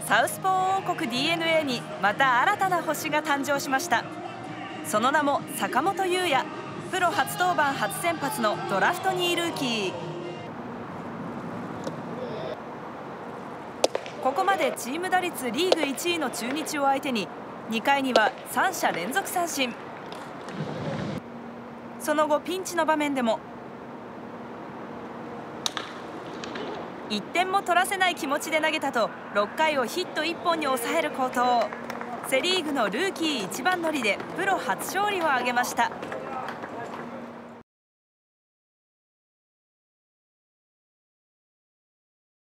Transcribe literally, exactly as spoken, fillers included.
サウスポー王国 ディーエヌエー にまた新たな星が誕生しました。その名も坂本雄也。プロ初登板初先発のドラフトにいルーキー。ここまでチーム打率リーグいちいの中日を相手ににかいにはさん者連続三振。その後ピンチの場面でもいってんも取らせない気持ちで投げたとろっかいをヒットいっぽんに抑える好投。セ・リーグのルーキー一番乗りでプロ初勝利を挙げました。